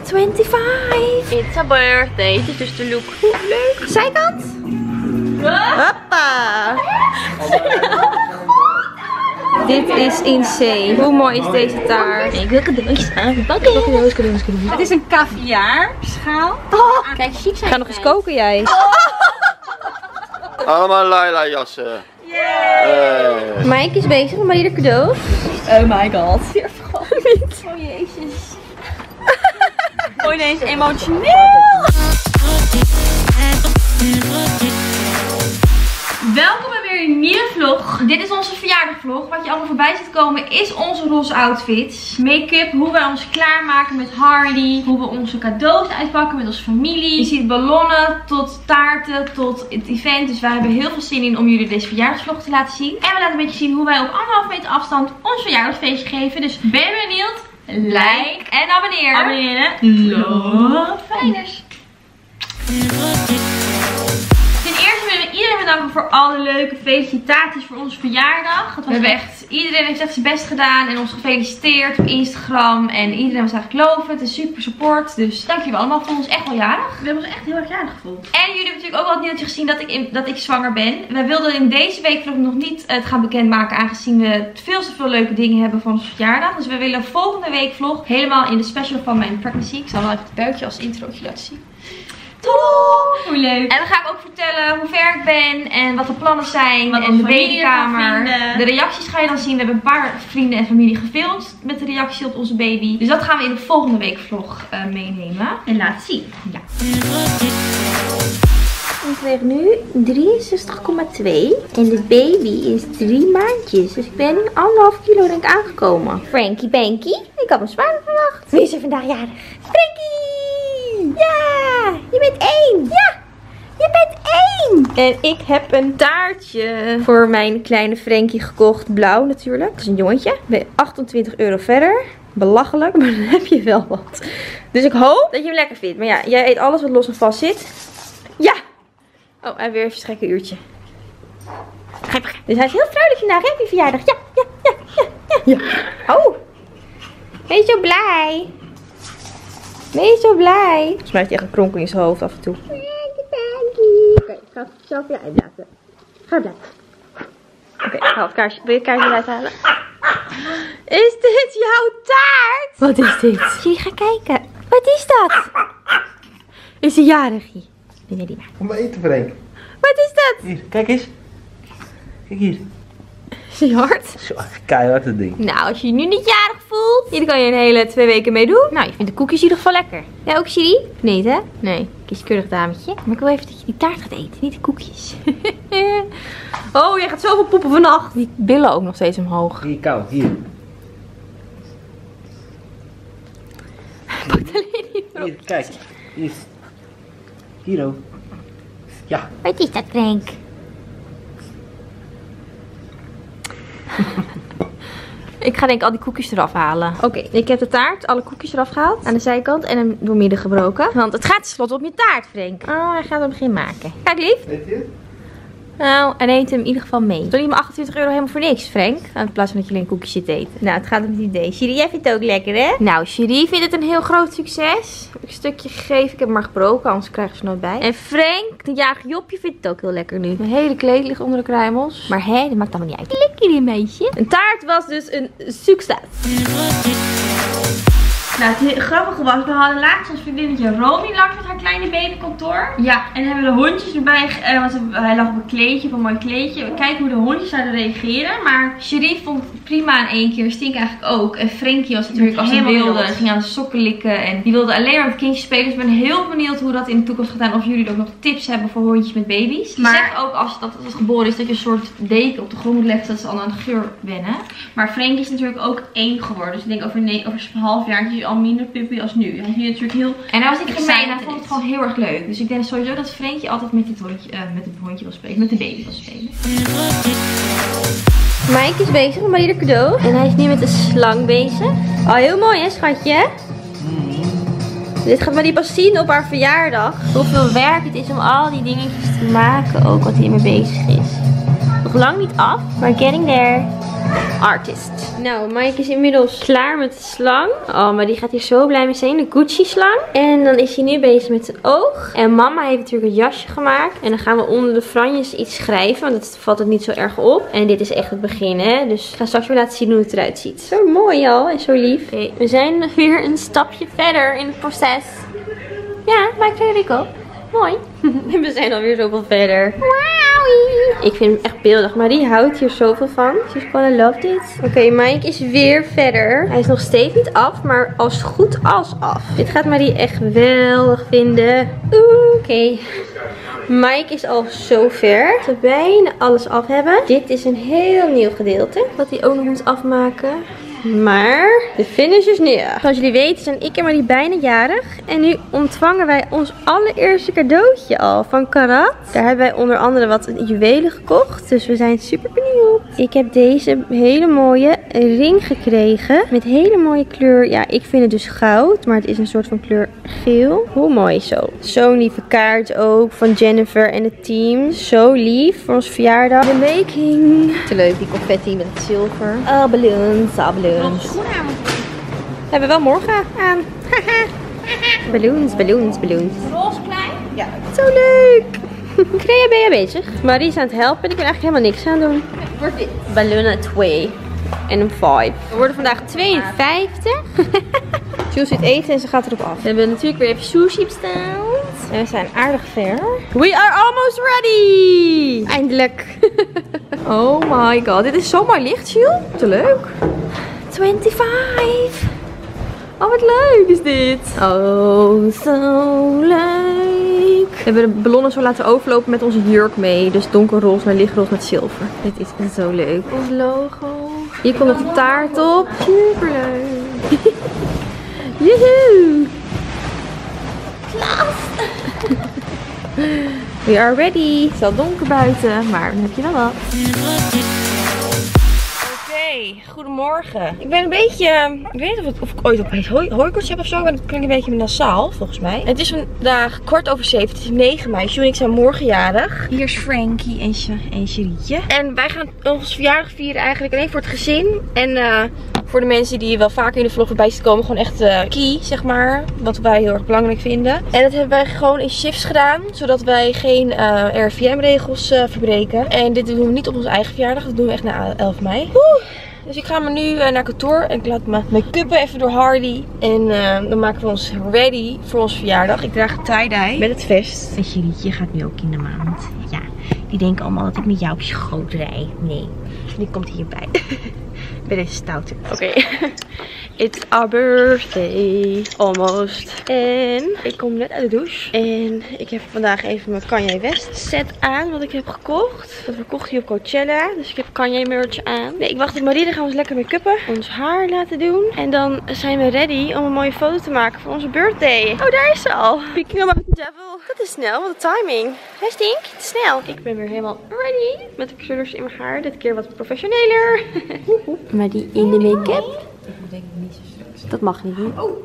25. It's a birthday. Dit is dus de look. Leuk. Zijkant. Hoppa. Dit is insane. Hoe mooi is deze taart? Ik wil cadeautjes aanpakken. Cadeautjes. Het is een caviar-schaal. Kijk, chic zijn. Ik ga nog eens koken jij. Allemaal Laila jassen. Yeah. Mike is bezig met ieder cadeau. Oh my god. Hier gewoon niet. Oh jezus. Oh ineens emotioneel. Welkom bij weer een nieuwe vlog. Dit is onze verjaardagvlog. Wat je allemaal voorbij ziet komen is onze roze outfits. Make-up, hoe wij ons klaarmaken met Hardy. Hoe we onze cadeaus uitpakken met onze familie. Je ziet ballonnen tot taarten tot het event. Dus wij hebben heel veel zin in om jullie deze verjaardagsvlog te laten zien. En we laten een beetje zien hoe wij op 1,5 meter afstand ons verjaardagsfeestje geven. Dus ben je benieuwd? Like en abonneer. Abonneren. Love Fijners. Ten eerste willen we iedereen bedanken voor alle leuke felicitaties voor onze verjaardag. Iedereen heeft echt zijn best gedaan en ons gefeliciteerd op Instagram. En iedereen was eigenlijk lovend. Het is super support. Dus dank jullie allemaal. We vonden ons echt wel jarig. We hebben ons echt heel erg jarig gevoeld. En jullie hebben natuurlijk ook al het nieuwtje gezien dat ik zwanger ben. Wij wilden in deze week nog niet het gaan bekendmaken, aangezien we veel te veel leuke dingen hebben voor onze verjaardag. Dus we willen volgende week vlog helemaal in de special van mijn pregnancy. Ik zal wel even het buikje als introotje laten zien. Hoe leuk. En dan ga ik ook vertellen hoe ver ik ben en wat de plannen zijn wat en de babykamer. De reacties ga je dan zien. We hebben een paar vrienden en familie gefilmd met de reactie op onze baby. Dus dat gaan we in de volgende week vlog meenemen en laten zien. Ja. Ik weeg nu 63,2 en de baby is 3 maandjes. Dus ik ben 1,5 kilo denk ik aangekomen. Frankie Banky, ik had me zwaar verwacht. Wie is er vandaag jarig? Frankie! Ja! Je bent 1! Ja! Je bent 1! En ik heb een taartje voor mijn kleine Frankie gekocht. Blauw natuurlijk. Het is een jongetje. Ik ben 28 euro verder. Belachelijk, maar dan heb je wel wat. Dus ik hoop dat je hem lekker vindt. Maar ja, jij eet alles wat los en vast zit. Ja! Oh, en weer even een gekke uurtje. Dus hij is heel vrolijk vandaag. Heb je verjaardag? Ja, ja, ja, ja, ja. Oh! Wees zo blij. Wees zo blij. Volgens mij heeft hij echt een kronkel in zijn hoofd af en toe. Oké, ik ga het zelf weer uitlaten. Ga blijven. Oké, ik haal het kaarsje. Wil je het kaarsje eruit halen? Is dit jouw taart? Wat is dit? Jullie gaan kijken. Wat is dat? Is hij jarig? Nee, die maar. Kom maar eten, Frank. Wat is dat? Hier, kijk eens. Kijk hier. Is hij hard? Zo, keihard het ding. Nou, als je je nu niet jarig voelt, hier kan je een hele 2 weken mee doen. Nou, je vindt de koekjes in ieder geval lekker. Ja, ook Siri? Niet, hè? Nee, kieskeurig dametje. Maar ik wil even dat je die taart gaat eten, niet de koekjes. Oh, jij gaat zoveel poepen vannacht. Die billen ook nog steeds omhoog. Hier, kou, hier. Pakt alleen niet meer op. Hier, kijk. Hier. Hier ook. Ja. Wat is dat, Frank? Ik ga denk ik al die koekjes eraf halen. Oké, ik heb de taart, alle koekjes eraf gehaald. Aan de zijkant en hem doormidden gebroken. Want het gaat tenslotte op je taart, Frank. Oh, hij gaat hem geen maken. Kijk, lief. Weet je het? Nou, en eet hem in ieder geval mee. Doe je maar 28 euro helemaal voor niks, Frank? In plaats van dat je alleen koekjes zit eten. Nou, het gaat om het idee. Sherry, jij vindt het ook lekker, hè? Nou, Sherry vindt het een heel groot succes. Heb ik een stukje gegeven. Ik heb hem maar gebroken, anders krijgen ze nooit bij. En Frank, de jarige Jopje, vindt het ook heel lekker nu. Mijn hele kleed ligt onder de kruimels. Maar hè, dat maakt allemaal niet uit. Lekker, die meisje. Een taart was dus een succes. Nou, het grappige was, we hadden laatst ons vriendinnetje Romy langs met haar kleine babykantoor. Ja, en hebben we de hondjes erbij, want hij lag op een kleedje, op een mooi kleedje. We kijken hoe de hondjes zouden reageren. Maar Sherry vond het prima in 1 keer, Stink eigenlijk ook. En Frankie was natuurlijk als een wilde, ging aan de sokken likken. En die wilde alleen maar met kindjes spelen. Dus ik ben heel benieuwd hoe dat in de toekomst gaat gaan. Of jullie ook nog tips hebben voor hondjes met baby's. Maar zeg ook als het geboren is dat je een soort deken op de grond moet leggen, dat ze al aan de geur wennen. Maar Frankie is natuurlijk ook 1 geworden. Dus ik denk over een half jaar al minder puppy als nu. Hij is nu natuurlijk heel... En hij was niet gemeen, hij vond het gewoon heel erg leuk. Dus ik denk sowieso dat Frankie altijd met het hondje wil spelen. Met de baby wil spelen. Mike is bezig met ieder cadeau. En hij is nu met de slang bezig. Oh, heel mooi hè, schatje? Dit gaat Marie pas zien op haar verjaardag. Hoeveel werk het is om al die dingetjes te maken. Ook wat hij mee bezig is. Nog lang niet af, maar getting there. artist. Nou, Mike is inmiddels klaar met de slang. Oh, maar die gaat hier zo blij mee zijn. De Gucci slang. En dan is hij nu bezig met zijn oog. En mama heeft natuurlijk een jasje gemaakt. En dan gaan we onder de franjes iets schrijven. Want dat valt het niet zo erg op. En dit is echt het begin, hè. Dus ik ga straks weer laten zien hoe het eruit ziet. Zo mooi al en zo lief. Oké, we zijn weer een stapje verder in het proces. Ja, Mike Federico. Mooi. En we zijn alweer zoveel verder. Ik vind hem echt beeldig. Maar die houdt hier zoveel van. She's gonna love dit. Oké, Mike is weer verder. Hij is nog steeds niet af. Maar als goed als af. Dit gaat Marie echt geweldig vinden. Oké. Mike is al zo ver. Dat we bijna alles af hebben. Dit is een heel nieuw gedeelte. Wat hij ook nog moet afmaken. Maar de finish is neer. Zoals jullie weten zijn ik en Marie bijna jarig. En nu ontvangen wij ons allereerste cadeautje al van Karat. Daar hebben wij onder andere wat juwelen gekocht. Dus we zijn super benieuwd. Ik heb deze hele mooie ring gekregen. Met hele mooie kleur. Ja, ik vind het dus goud. Maar het is een soort van kleur geel. Hoe mooi zo. Zo'n lieve kaart ook van Jennifer en het team. Zo lief voor onze verjaardag. De making. Te leuk die confetti met het zilver. Oh, balloons. Hebben we wel morgen aan. Balloons, balloons, balloons. Roze klein? Ja. Zo leuk. Crea, ben je bezig? Marie is aan het helpen en ik ben eigenlijk helemaal niks aan het doen. Wordt dit? Ballonnen 2 en een 5. We worden vandaag 52. Jules zit eten en ze gaat erop af. We hebben natuurlijk weer even sushi besteld. En we zijn aardig ver. We are almost ready! Eindelijk. Oh my god, dit is zomaar licht, Jules. Te leuk. 25. Oh, wat leuk is dit. Oh, zo leuk. We hebben de ballonnen zo laten overlopen met onze jurk mee. Dus donkerroze naar lichtroze met zilver. Dit is zo leuk. Ons logo. Hier komt nog de taart op. Super leuk. Joehoe. Klaas. We are ready. Het is al donker buiten, maar dan heb je wel wat. Oké, goedemorgen. Ik ben een beetje, ik weet niet of ik ooit opeens hooikoorts heb of zo. Maar dan klink ik een beetje nasaal, volgens mij. Het is vandaag 7:15. Het is 9 mei. Jules en ik zijn morgen jarig. Hier is Frankie en Cherietje. En wij gaan ons verjaardag vieren eigenlijk alleen voor het gezin. En voor de mensen die wel vaker in de vlog voorbij zien komen. Gewoon echt key, zeg maar. Wat wij heel erg belangrijk vinden. En dat hebben wij gewoon in shifts gedaan. Zodat wij geen RIVM-regels verbreken. En dit doen we niet op onze eigen verjaardag. Dat doen we echt na 11 mei. Dus ik ga maar nu naar kantoor en ik laat mijn make-uppen even door Hardy. En dan maken we ons ready voor onze verjaardag. Ik draag een tie-dye met het vest. En Cherietje gaat nu ook in de maand. Ja, die denken allemaal dat ik met jou op schoot rij. Nee, die komt hierbij. Bij deze stoute. Oké. It's our birthday. Almost. En ik kom net uit de douche. En ik heb vandaag even mijn Kanye West set aan. Wat ik heb gekocht. Dat verkocht hier op Coachella. Dus ik heb Kanye merch aan. Nee, ik wacht op Marie. Dan gaan we ons lekker make-uppen. Ons haar laten doen. En dan zijn we ready om een mooie foto te maken voor onze birthday. Oh, daar is ze al. Speaking about the devil. Dat is snel. Wat een timing. Hij Stink. Te snel. Ik ben weer helemaal ready. Met de curlers in mijn haar. Dit keer wat professioneler. Marie in de make-up. Dat mag niet.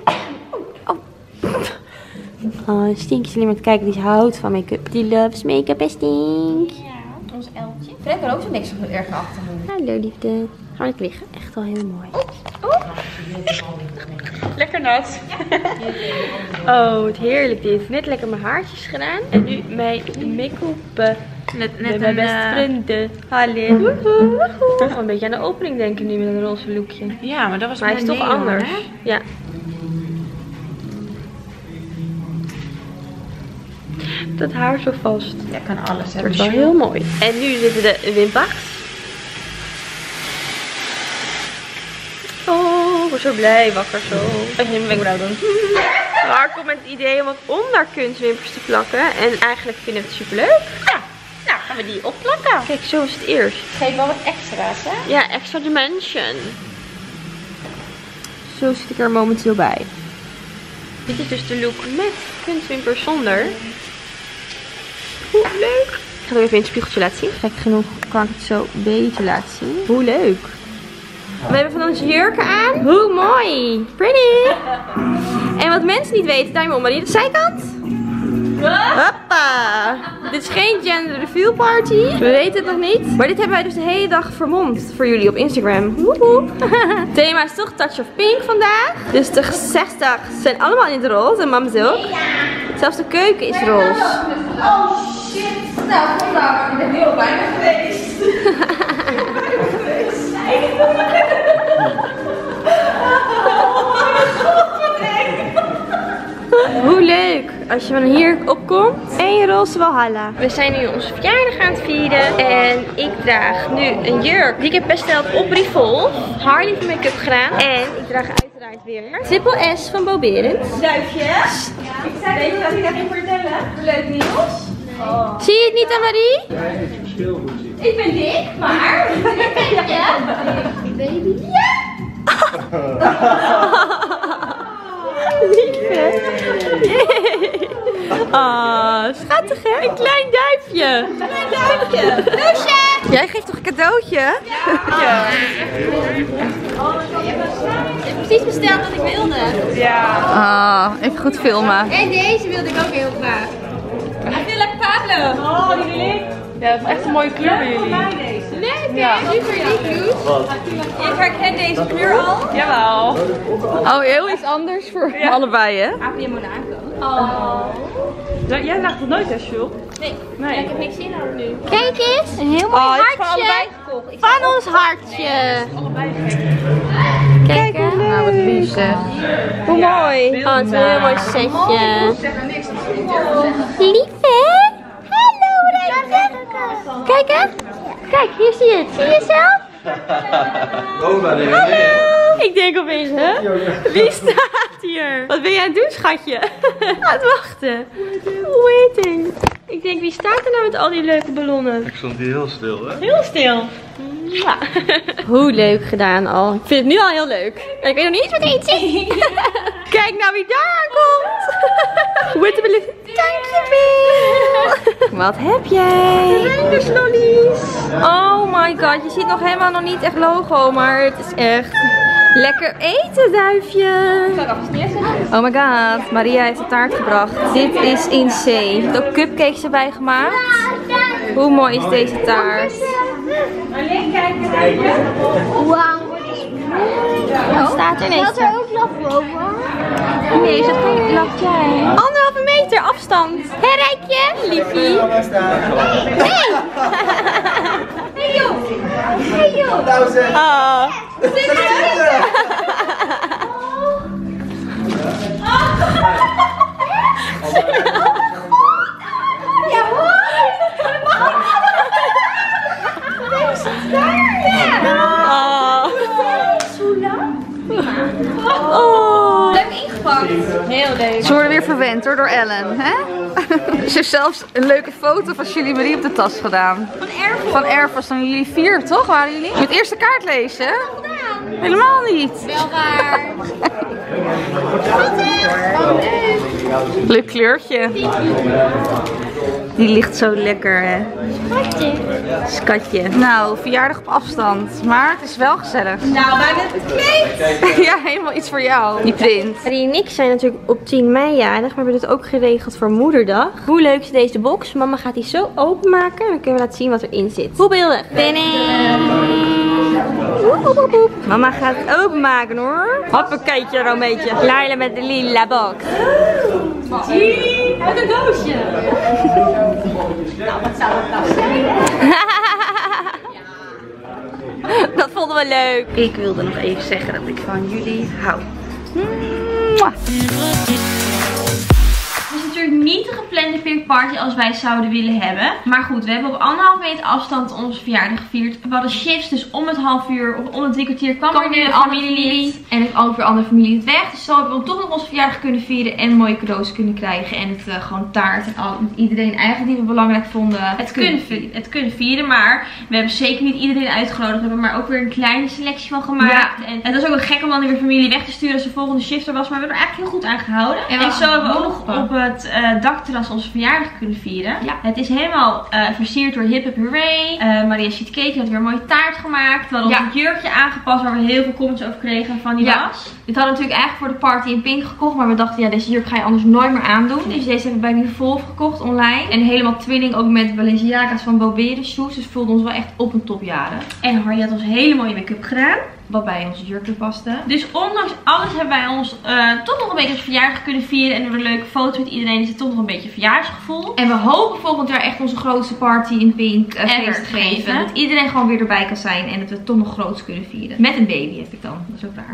Oh, Stink is alleen maar te kijken. Die houdt van make-up. Die loves make-up en Stink. Ja, ons eltje. Fred kan ook zo niks erg achter doen. Hallo liefde. Gaan we lekker liggen. Echt wel heel mooi. Lekker nat. Oh, wat heerlijk dit. Net lekker mijn haartjes gedaan. En nu mijn make-up. Met mijn beste vrienden. Hallo. Woehoe. Toch een beetje aan de opening denken nu met een roze lookje. Ja, maar dat was maar hij is toch anders. Hè? Ja. Dat haar zo vast. Ja, kan alles. Het wordt wel heel mooi. En nu zitten de wimpers. Oh, ik word zo blij wakker zo. Even mijn wenkbrauw doen. Maar komt met het idee om wat onder kunstwimpers te plakken. En eigenlijk vinden we het super leuk. Ja, nou gaan we die opplakken. Kijk, zo is het eerst. Geef wel wat extra's, hè? Ja, extra dimension. Zo zit ik er momenteel bij. Dit is dus de look met kunstwimpers zonder. Hoe leuk. Ik ga het even in het spiegeltje laten zien. Gek genoeg kan ik het zo beter laten zien. Hoe leuk. We hebben van onze jurken aan. Hoe mooi. Pretty. En wat mensen niet weten, duim om, Marie, de zijkant. Hoppa! Dit is geen gender reveal party. We weten het nog niet. Maar dit hebben wij dus de hele dag vermomd voor jullie op Instagram. Woehoe. Thema is toch Touch of Pink vandaag. Dus de 60 zijn allemaal in het roze en mama's ook. Zelfs de keuken is roze. Oh shit. Nou, vandaag. Ik ben heel bijna geweest. Hoe leuk als je van hier opkomt en je roze Valhalla. We zijn nu onze verjaardag aan het vieren en ik draag nu een jurk die ik heb besteld op Revolve. Harley van make-up gedaan en ik draag uiteraard weer Triple S van Bo Berend. Duifje. Weet je wat ik ga vertellen? Leuk Niels. Oh. Zie je het niet, Annemarie? Nee, het is verschil goed zien. Ik ben dik, maar baby. Ja. Lief hè? Ah, schattig hè? Een klein duifje. Klein duifje. Kusje. Jij geeft toch een cadeautje? Ja. Je hebt precies besteld wat ik wilde. Ja. Ah, even goed filmen. En deze wilde ik ook heel graag. I feel like Pablo. Oh, die wil ik. Ja, het is echt een mooie kleur bij jullie. Leuk Ja. hè? Super lief. Ik herken deze kleur al. Jawel. Oh, heel iets anders voor allebei hè? Api in Monaco. Oh. Jij draagt het nooit hè, Jules? Nee. Nee. Ik heb niks in aan nu. Kijk eens, een heel mooi Oh, je hebt hartje. gewoon allebei gekocht. Van ons hartje. Allebei Kijk hè? Nou, wat lief zeg. Hoe mooi. Oh, het is een heel mooi setje. Lief hè? Hallo Rijntje. Kijk hè? Kijk, hier zie je het. Zie je zelf? Hallo. Ik denk opeens, hè? Wie staat hier? Wat ben jij aan het doen, schatje? Aan het wachten. Waiting. Ik denk, wie staat er nou met al die leuke ballonnen? Ik stond hier heel stil, hè? Heel stil. Ja. Hoe leuk gedaan al. Ik vind het nu al heel leuk. En ik weet nog niet eens wat erin zit. Kijk nou wie daar komt. With the balloon. Dankjewel. Wat heb jij? Lollies. Oh my god. Je ziet nog helemaal nog niet echt logo. Maar het is echt lekker eten, duifje. Oh my god. Maria heeft de taart gebracht. Dit is insane. Er zijn ook cupcakes erbij gemaakt. Hoe mooi is deze taart? Alleen kijken. Wauw. Wat staat er ineens? Staat er ook nog over? Nee, is dat geen lacht jij? 1,5 meter afstand. Hé, Rijkje? Liefie. Hey! Hey joh! Hey joh! Oh. Ja hoor! Oh. Leuk ingepakt. Heel leuk. Ze worden weer verwend hoor, door Ellen, hè? Ze heeft zelfs een leuke foto van Julie Marie op de tas gedaan. Van Erfas, van jullie 4, toch? Waren jullie? Je moet eerst de kaart lezen. Helemaal niet. Wel raar. Leuk kleurtje. Die ligt zo lekker, hè? Schatje. Nou, verjaardag op afstand. Maar het is wel gezellig. Nou, wij hebben het gekleed. Ja, helemaal iets voor jou. Die print. Harry en ik zijn natuurlijk op 10 mei jarig, maar we hebben het ook geregeld voor Moederdag. Hoe leuk is deze box? Mama gaat die zo openmaken en dan kunnen we laten zien wat erin zit. Hoe beeldig. Mama gaat het openmaken hoor. Hoppakeetje, Romeetje. Laila met de lila box. Uit een doosje. Nou, wat zou dat nou zijn? Dat vonden we leuk. Ik wilde nog even zeggen dat ik van jullie hou. Het is natuurlijk niet de geplande pickparty als wij zouden willen hebben. Maar goed, we hebben op 1,5 meter afstand onze verjaardag gevierd. We hadden shifts, dus om het half uur of om het 3 kwartier kwam er nu een familielid. En ook weer andere familielid weg. Dus zo hebben we toch nog onze verjaardag kunnen vieren en mooie cadeaus kunnen krijgen. En het gewoon taart en al, iedereen eigenlijk die we belangrijk vonden het kunnen vieren. Maar we hebben zeker niet iedereen uitgenodigd. We hebben maar ook weer een kleine selectie van gemaakt. Ja. En het was ook wel gek om dan weer familie weg te sturen als de volgende shift er was. Maar we hebben er eigenlijk heel goed aan gehouden. En zo hebben we ook nog op het dakterras onze onze verjaardag kunnen vieren. Ja. Het is helemaal versierd door Hip Hip Hooray. Maria Sheet Cake had weer een mooie taart gemaakt. We hadden ons jurkje aangepast waar we heel veel comments over kregen van die was. Dit hadden we natuurlijk eigenlijk voor de party in pink gekocht. Maar we dachten, ja, deze jurk ga je anders nooit meer aandoen. Dus deze hebben we bij Revolve gekocht online. En helemaal twinning ook met Balenciaga's van Bobere shoes. Dus voelde ons wel echt op een topjaren. En Harry had ons hele mooie make-up gedaan. Wat bij onze jurken paste. Dus ondanks alles hebben wij ons toch nog een beetje ons verjaardag kunnen vieren. En door een leuke foto met iedereen is het toch nog een beetje verjaarsgevoel. En we hopen volgend jaar echt onze grootste party in pink feest te geven. Dat iedereen gewoon weer erbij kan zijn. En dat we het toch nog groots kunnen vieren. Met een baby heb ik dan. Dat is ook raar.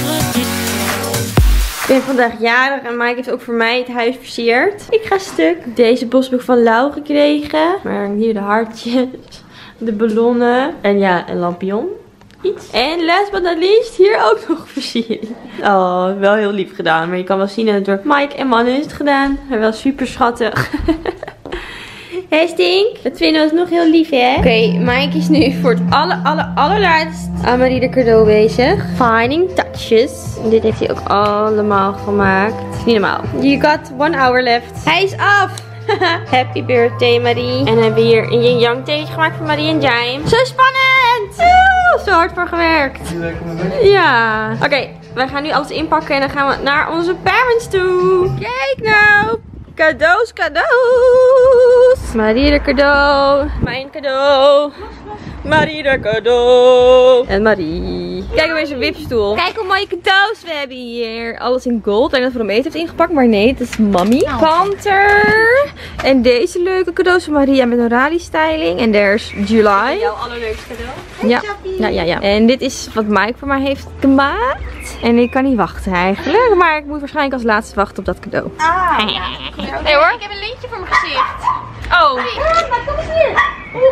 Ik ben vandaag jarig en Mike heeft ook voor mij het huis versierd. Ik ga stuk. Deze bosboek van Lau gekregen. Maar hier de hartjes. De ballonnen. En ja, een lampion. Iets. En last but not least, hier ook nog versiering. Oh, wel heel lief gedaan. Maar je kan wel zien dat het door Mike en Manne is het gedaan. Hij wel super schattig. Hé Stink, dat vinden we ons nog heel lief, hè? Oké, Mike is nu voor het allerlaatst aan Marie de cadeau bezig. Finding touches. En dit heeft hij ook allemaal gemaakt. Niet normaal. You got 1 hour left. Hij is af! Happy birthday, Marie. En dan hebben we hier een yin-yang theetje gemaakt voor Marie en Jaime. Zo spannend! Zo hard voor gewerkt. Ja. Oké, we gaan nu alles inpakken en dan gaan we naar onze parents toe. Kijk nou! Cadeaus, cadeaus! Marie de cadeau. Mijn cadeau. Marie de cadeau. En Marie. Kijk op deze wipstoel. Kijk hoe mooie cadeaus we hebben hier. Alles in gold. Ik denk dat Romee het heeft ingepakt, maar nee, het is Mommy. Panter. En deze leuke cadeaus van Maria met een rally styling. En daar is July. Jouw allerleukste cadeau. Ja. En dit is wat Mike voor mij heeft gemaakt. En ik kan niet wachten eigenlijk. Maar ik moet waarschijnlijk als laatste wachten op dat cadeau. Nee hoor. Ik heb een lintje voor mijn gezicht. Oh. Kom eens hier.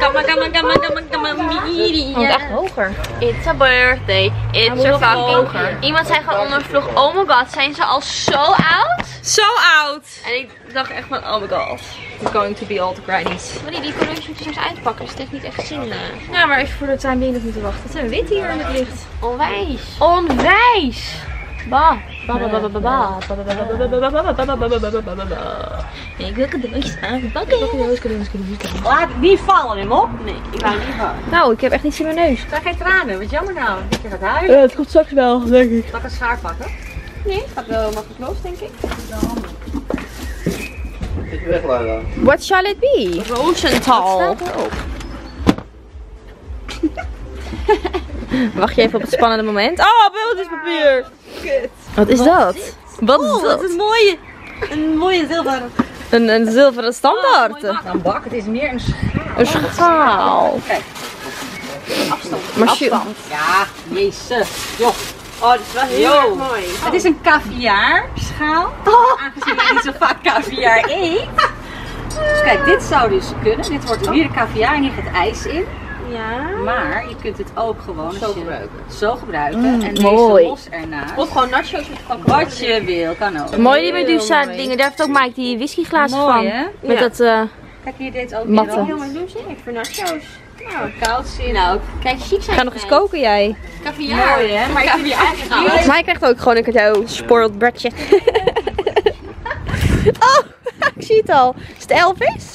Oh, echt hoger. It's a birthday. It's a fucking hoger. Iemand zei gewoon onder een vlog, oh my god, zijn ze al zo oud? Zo oud. En ik dacht echt van, oh my god. It's going to be all the grannies. Marie, die cadeautjes moet je soms uitpakken, dus het heeft niet echt zin. Ja, maar even voor de time being nog moeten wachten. Het zijn wit hier in het licht. Onwijs. Onwijs. Ik wil cadeautjes aanpakken. Laat niet vallen, hem op. Nee, ik laat niet vallen. Nou, ik heb echt iets in mijn neus. Het zijn geen tranen, wat jammer nou. Dat je gaat huilen. Het komt straks wel, denk ik. Zal ik een schaar pakken? Nee, het gaat wel makkelijk los, denk ik. Ik weg, Laura. What shall it be? Rosenthal. Wat staat erop? Wacht je even op het spannende moment. Oh, beeldjespapier! Kut. Wat is dat? Wat is dat? Een mooie zilveren. Een zilveren standaard. Een bak, het is meer een schaal. Een schaal. Kijk. Afstand. Maar Afstand. Ja, jezus. Joh. Oh, dat is wel heel erg mooi. Het is een caviar-schaal. Aangezien jij niet zo vaak caviar eet. Dus kijk, dit zou dus kunnen. Dit wordt hier de caviar en hier gaat ijs in. Ja. Maar je kunt het ook gewoon zo gebruiken. En deze mooi. los ernaast. Of gewoon nachos met pakken. Wat je wil, kan ook. Mooi die Medusa dingen. Daar heeft ook Mike die whiskyglazen van. Hè? Met Ja. dat Kijk, hier deed ook matten. heel mooi doen. Ik voor nachos. Nou, koud zien. Nou, kijk, chic zijn. Ga nog eens koken jij. Caviar. Mooi hè? Maar ik vind die eigenlijk niet. Mike krijgt ook gewoon een cadeau. Spoiled bratje. Oh, ik zie het al. Is het Elvis?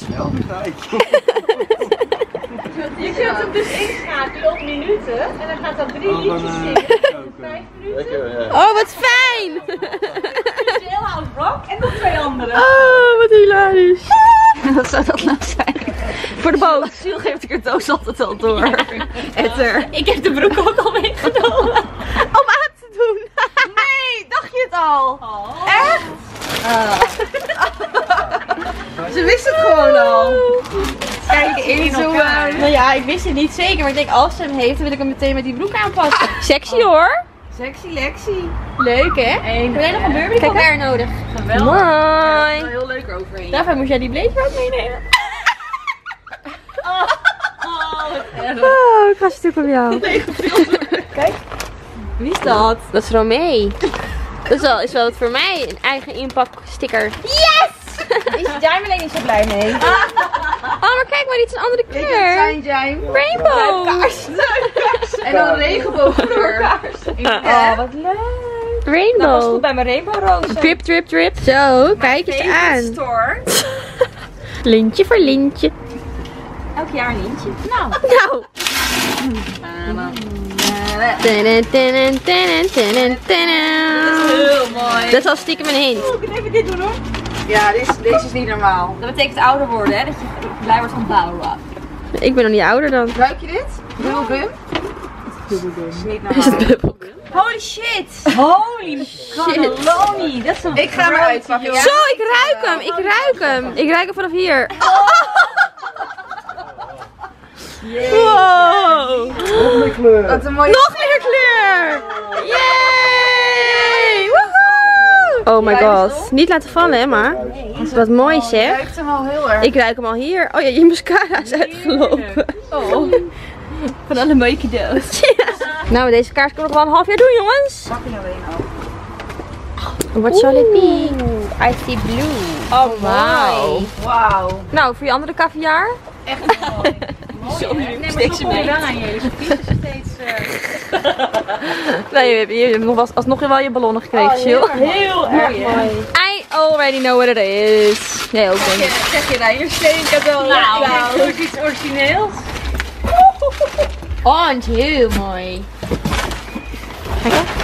Je kunt hem dus inschakelen op minuten. En dan gaat dat 3 liedjes zingen. 5 minuten. Oh, wat fijn! Jailhouse Rock en nog 2 andere. Oh, wat hilarisch. Wat zou dat nou zijn? Voor de boot. Ziel geeft de cadeaus altijd al door. Etter. Ik heb de broek ook al meegenomen. Om aan te doen. Nee, dacht je het al? Echt? Ze wist het gewoon al. Kijk, inzoomen. Nou ja, ik wist het niet zeker, maar ik denk als ze hem heeft, dan wil ik hem meteen met die broek aanpassen. Sexy hoor. Sexy Lexi. Leuk hè? Heb jij nog een Burberry colbert nodig? Geweldig. Mooi. Heel leuk overheen. Daarvoor moest jij die blazer ook meenemen. Wat Oh, ik ga stuk op jou. Kijk. Wie is dat? Dat is Romee. Dat is wel het voor mij. Een eigen inpaksticker. Yes! Is Jaime alleen niet zo blij mee? Oh, maar kijk maar, dit is een andere kleur. Jaime. Rainbow. En dan regenboogkleur. Oh, wat leuk. Rainbow. Bij mijn rainbow rozen. Drip, drip, drip. Zo, kijk eens aan. Store. Lintje voor lintje. Elk jaar een lintje. Nou. Heel mooi. Dat is al stiekem een hint. Ik kan even dit doen hoor. Ja, deze is niet normaal. Dat betekent ouder worden, hè? Dat je blij wordt van bouwen. Ik ben nog niet ouder dan. Ruik je dit? Bubblegum? Is niet normaal. Is het bubbelgum? Holy shit! Holy cannelloni! Dat is een Ik ga hem uitpakken. Ja? Zo, ik ruik hem. Ik ruik hem. Ik ruik hem vanaf hier. Wow. Wat een mooie... Nog meer kleur. Yay. Woehoe. Oh my god. Niet laten vallen, hè, maar. Wat mooi, Je zeg. ruikt hem al heel erg. Ik ruik hem al hier. Oh ja, je mascara is uitgelopen. Oh. van alle mooie cadeaus. Ja. Nou, met deze kaart kunnen we nog wel een half jaar doen, jongens. Pak je nou een ook? What shall it be? I see blue. Oh, wow. Wauw. Nou, voor je andere caviar? Echt mooi. Steek ze mee. aan je. Ze steeds... Nee, je hebt nog alsnog wel je ballonnen gekregen, Jill. Heel erg mooi. I already know what it is. Jij ook, denk ik. Zeg je nou, hier steek cadeau. Nou, dat is iets origineels. Oh, het is heel mooi. Kijk eens.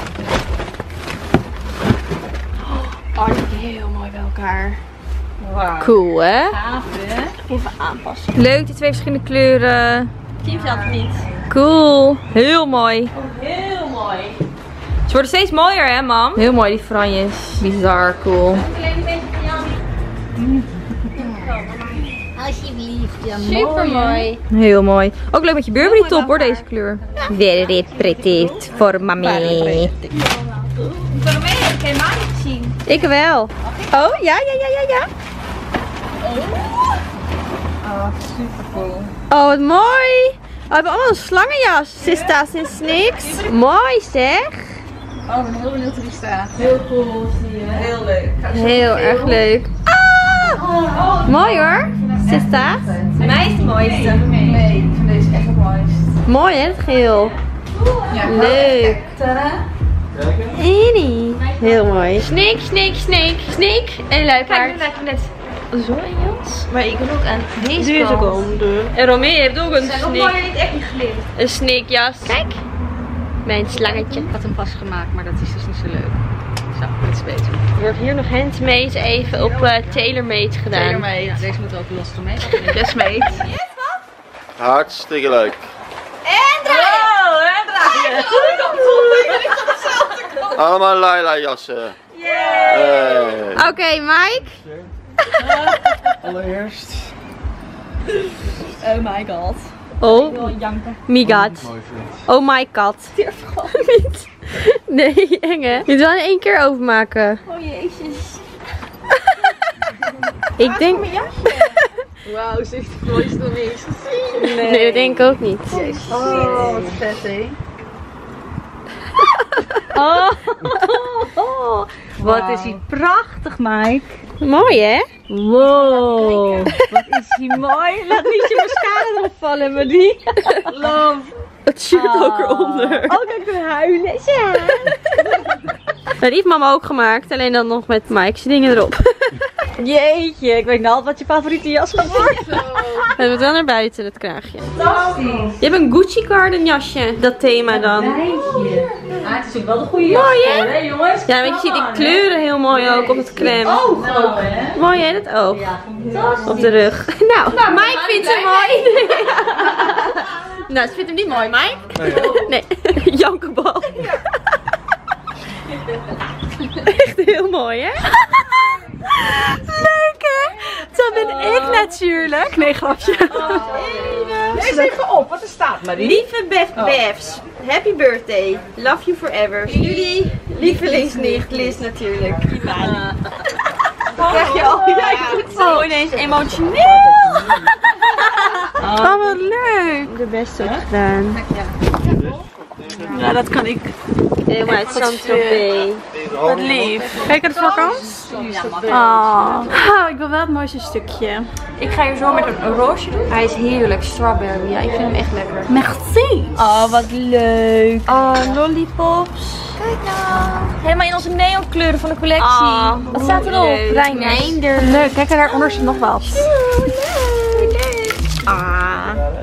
Oh, die zit heel mooi bij elkaar. Wauw. Cool, hè? Gaaf, hè? Even aanpassen. Leuk, die twee verschillende kleuren. Team zelf niet. Cool. Heel mooi. Heel mooi. Ze worden steeds mooier, hè, mam? Heel mooi, die franjes. Bizar cool. Alleen een beetje van jou. Alsjeblieft, ja. Super mooi. Heel mooi. Ook leuk met je Burberry top, hoor, deze kleur. Very pretty for mommy. Voor de mee heb ik helemaal niet gezien. Ik wel. Oh, ja. Oh, super cool. Oh, wat mooi. Oh, we hebben allemaal een slangenjas. Sisters en snakes. Mooi, zeg. Oh, ik ben heel benieuwd hoe die staat. Heel cool, zie je. Heel leuk. Heel erg leuk. Ah! Mooi hoor. Sisters. Voor mij is het mooiste. Nee, ik vind deze echt het mooist. Mooi hè, het geel. Ja, Leuk. Tada. Eenie. Heel mooi. Snake. En luipaard. Kijk, nu lijkt me net zo in Jans. Maar ik wil ook aan deze Deze kant. kant. En Romee heeft ook een Zijn nog mooier snake. niet echt niet geleerd. Een snakejas. Kijk. Mijn slangetje. Ik had hem pas gemaakt, maar dat is dus niet zo leuk. Zo, dit is beter. Er wordt hier nog handmade even op TaylorMade gedaan. TaylorMade. Ja, deze moet ook los ermee. Desmade. Hartstikke leuk. Allemaal Laila jassen. Hey. Oké, Mike. Allereerst. Oh my god. Oh, Janken. my god. Mooi vriend. Oh my kat. Durf gewoon Niet. Nee, eng hè. Je moet wel in één keer overmaken. Oh jezus. Ik denk... Wauw, ze heeft het mooiste nog niet eens gezien. Nee, dat denk ik ook niet. Oh, wat vet hè. Oh. Wat is hij prachtig, Mike. Mooi hè? Wow, wat is hij mooi. Laat niet je mascara erop vallen, maar die. Love. Het shirt ook eronder. Oh, kijk, ik huilen. Ja. Nou, die heeft mama ook gemaakt. Alleen dan nog met Mike's dingen erop. Jeetje, ik weet nou al wat je favoriete jas gaat worden. We hebben het wel naar buiten, dat kraagje. Fantastisch. Je hebt een Gucci Garden jasje. Dat thema dan. Ah, het is ook wel de goede jas. Mooi hè? jongens? Ja, want je ziet die kleuren heel mooi ook op het crème. Oh, nou hè. Mooi hè, dat oog. Op de rug. Nou, Mike vindt hem mooi. Nou, ze vindt hem niet mooi, Mike. Nee. Jankebal. Echt heel mooi hè? Leuk hè? Dat ben ik natuurlijk. Nee, grapje. Lees even op wat er staat, Marie. Lieve Befs, happy birthday. Love you forever. Jullie lievelingsnicht Liz natuurlijk. Krijg je al? Ja, zo ineens emotioneel. Oh, wat leuk. De beste ook gedaan. Ja, dat kan ik. Helemaal uit Saint-Tropez. Wat Lief. Kijk het vakant? Ik wil wel het mooiste stukje. Ik ga hier zo met een roosje doen. Hij is heerlijk, strawberry. Ja, ik vind hem echt lekker. Merci. Oh, wat leuk. Oh, lollipops. Kijk nou. Helemaal in onze neonkleuren van de collectie. Oh, wat staat erop? leuk. Reinders. Leuk, kijk, daaronder zit nog wat. Leuk. Ah.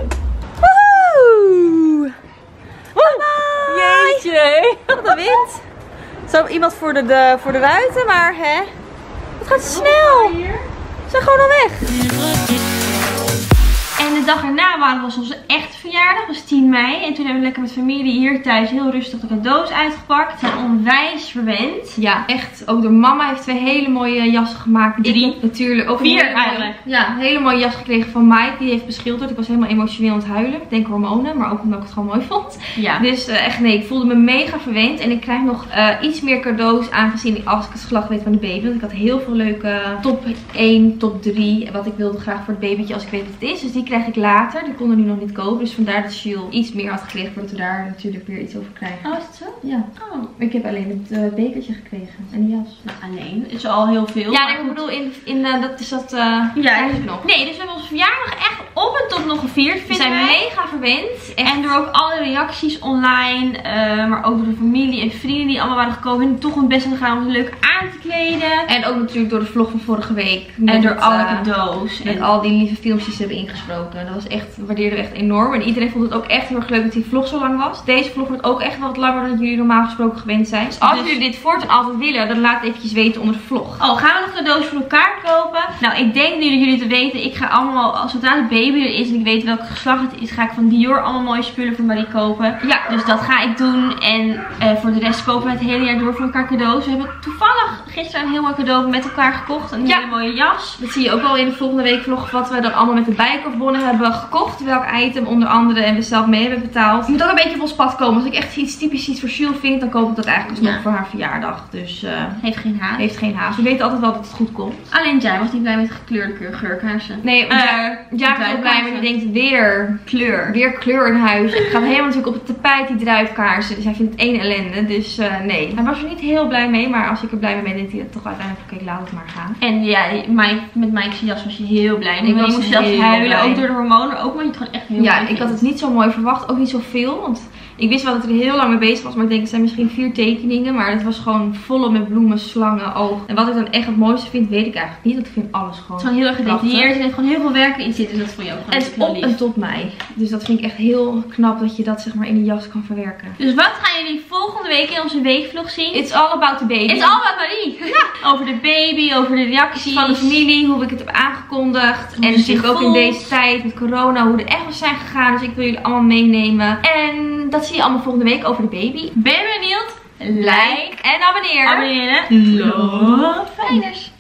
Woehoe! Jeetje. Wat een wind. Zo iemand voor de ruiten, maar hè. Het gaat snel. Ze zijn gewoon al weg. En de dag erna was onze echte verjaardag, was 10 mei. En toen hebben we lekker met familie hier thuis heel rustig de cadeaus uitgepakt. We zijn onwijs verwend. Ja, echt. Ook door mama heeft 2 hele mooie jassen gemaakt. 3. Natuurlijk. Ook 4 een hele mooie, eigenlijk. ja, een hele mooie jas gekregen van Mike. Die heeft beschilderd. Ik was helemaal emotioneel aan het huilen. Ik denk hormonen, maar ook omdat ik het gewoon mooi vond. Ja. Dus echt nee, ik voelde me mega verwend. En ik krijg nog iets meer cadeaus aangezien als ik het geslacht weet van de baby. Want ik had heel veel leuke top 1, top 3. Wat ik wilde graag voor het babytje als ik weet wat het is. Dus die krijg ik later. Die konden nu nog niet kopen. Dus vandaar dat Jules iets meer had gekregen voordat we daar natuurlijk weer iets over krijgen. Oh, is het zo? Ja. Oh. Ik heb alleen het bekertje gekregen. En de jas. Nou, alleen. Is al heel veel. Ja, maar nee, ik goed. bedoel, dat is dat Ja, nog. nee, dus we hebben onze verjaardag echt op en top nog gevierd. We zijn mega verwend. Echt. En door ook alle reacties online, maar ook door de familie en vrienden die allemaal waren gekomen. En toch een best wel gaan om het leuk aan te kleden. En ook natuurlijk door de vlog van vorige week. En door met, alle cadeaus. Met En al die lieve filmpjes die ze hebben ingesproken. Dat was echt, waardeerden we echt enorm. En iedereen vond het ook echt heel erg leuk dat die vlog zo lang was. Deze vlog wordt ook echt wel wat langer dan jullie normaal gesproken gewend zijn. Dus als jullie dit voortaan altijd willen, dan laat het eventjes weten onder de vlog. Oh, gaan we nog cadeaus voor elkaar kopen? Nou, ik denk nu dat jullie te weten. Ik ga allemaal, zodra de baby er is en ik weet welk geslacht het is, ga ik van Dior allemaal mooie spullen voor Marie kopen. Ja. Dus dat ga ik doen. En voor de rest kopen we het hele jaar door voor elkaar cadeaus. We hebben toevallig gisteren een heel mooi cadeau met elkaar gekocht. Een hele mooie jas. Dat zie je ook wel in de volgende week vlog. Wat we dan allemaal met de Bijenkorfbonnen hebben gekocht. Welk item onder andere en we zelf mee hebben betaald. Het moet ook een beetje op ons pad komen. Als ik echt iets typisch iets voor Jules vind, dan koop ik dat eigenlijk alsnog voor haar verjaardag. Dus Heeft geen haast. heeft geen haast. We weten altijd wel dat het goed komt. Alleen Jai was niet blij met gekleurde geurkaarsen. Nee, ja, is ook blij, maar die denkt weer kleur. Weer kleur in huis. Het gaat helemaal natuurlijk op het tapijt, die druifkaarsen. Dus hij vindt het één ellende. Dus nee. Hij was er niet heel blij mee, maar als ik er blij mee ben, denkt hij dat toch uiteindelijk, oké, laat het maar gaan. En ja, met Mike's jas was je heel blij. Ik was je moest zelfs heel huilen, blij. ook door de hormonen. Ook maar je het gewoon echt heel Ja, mooi ik vindt. had het niet zo mooi verwacht. Ook niet zoveel, want ik wist wel dat hij er heel lang mee bezig was. Maar ik denk, het zijn misschien 4 tekeningen. Maar het was gewoon volop met bloemen, slangen, oog. En wat ik dan echt het mooiste vind, weet ik eigenlijk niet. Want ik vind alles gewoon Het is gewoon heel erg gedetailleerd. Er heeft gewoon heel veel werk in zitten. Dus dat vond je ook gewoon en op en tot mij. Dus dat vind ik echt heel knap dat je dat zeg maar in een jas kan verwerken. Dus wat gaan jullie volgende week in onze weekvlog zien? It's all about the baby. It's all about Marie. Ja. Over de baby, over de reacties. Van de familie, hoe ik het heb aangekondigd. Hoe En ze zich natuurlijk ook in voelt. deze tijd met corona, hoe de echt was zijn gegaan. Dus ik wil jullie allemaal meenemen. En dat zie je allemaal volgende week over de baby. Ben je benieuwd? Like en abonneer. Abonneren. Love. Fijners.